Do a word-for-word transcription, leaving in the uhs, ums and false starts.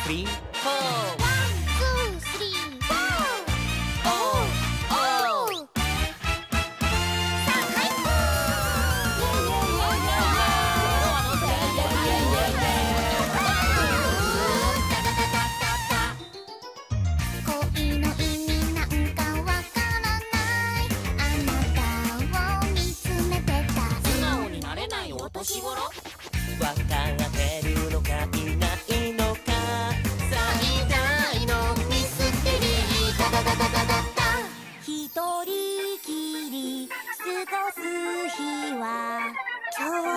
スリーフォー。 ワンツースリーフォー。おーおー。さあはいこー。恋の意味なんかわからない。あなたを見つめてた。 素直になれないお年頃。わかってるのかいないのか。最大のミステリー。ダダダダダダダ。 一人きり過ごす日は今日